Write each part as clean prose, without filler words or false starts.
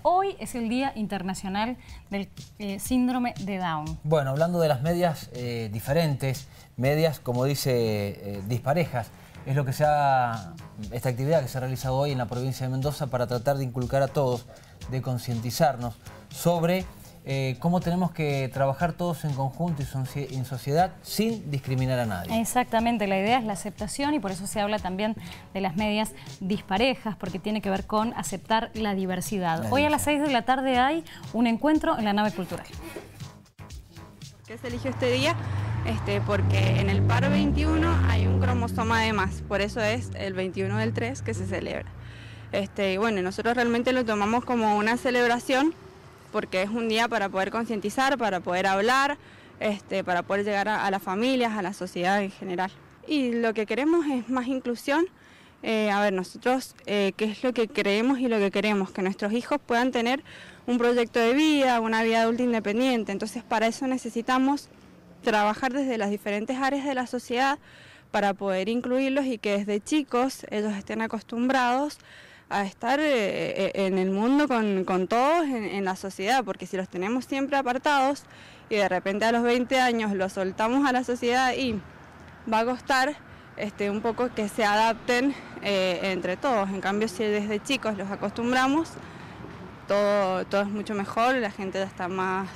Hoy es el Día Internacional del Síndrome de Down. Bueno, hablando de las medias diferentes, medias, como dice, disparejas, es lo que esta actividad que se ha realizado hoy en la provincia de Mendoza para tratar de inculcar a todos, de concientizarnos sobre cómo tenemos que trabajar todos en conjunto y en sociedad sin discriminar a nadie. Exactamente, la idea es la aceptación y por eso se habla también de las medias disparejas, porque tiene que ver con aceptar la diversidad. Hoy a las 6 de la tarde hay un encuentro en la nave cultural. ¿Por qué se eligió este día? Porque en el par 21 hay un cromosoma de más, por eso es el 21 del 3 que se celebra. Y bueno, nosotros realmente lo tomamos como una celebración porque es un día para poder concientizar, para poder hablar, para poder llegar a las familias, a la sociedad en general. Y lo que queremos es más inclusión. Nosotros, ¿qué es lo que creemos y lo que queremos? Que nuestros hijos puedan tener un proyecto de vida, una vida adulta independiente. Entonces, para eso necesitamos trabajar desde las diferentes áreas de la sociedad para poder incluirlos y que desde chicos ellos estén acostumbrados a estar en el mundo con todos en la sociedad, porque si los tenemos siempre apartados y de repente a los 20 años los soltamos a la sociedad y va a costar un poco que se adapten entre todos. En cambio, si desde chicos los acostumbramos, todo es mucho mejor, la gente ya está más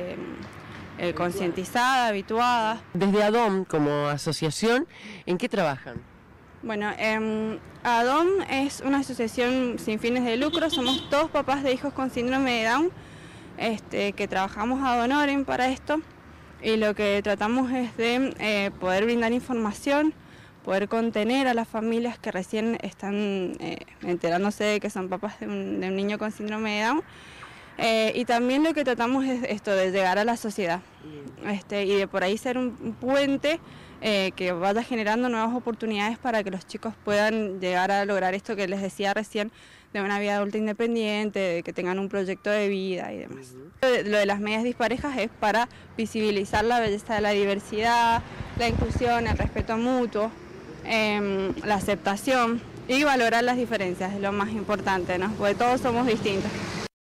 concientizada, habituada. Desde ADOM como asociación, ¿en qué trabajan? Bueno, ADOM es una asociación sin fines de lucro, somos todos papás de hijos con síndrome de Down, que trabajamos ad honorem para esto y lo que tratamos es de poder brindar información, poder contener a las familias que recién están enterándose de que son papás de un niño con síndrome de Down. Y también lo que tratamos es esto de llegar a la sociedad y de por ahí ser un puente que vaya generando nuevas oportunidades para que los chicos puedan llegar a lograr esto que les decía recién, de una vida adulta independiente, de que tengan un proyecto de vida y demás. Lo de las medias disparejas es para visibilizar la belleza de la diversidad, la inclusión, el respeto mutuo, la aceptación y valorar las diferencias, es lo más importante, ¿no? Porque todos somos distintos.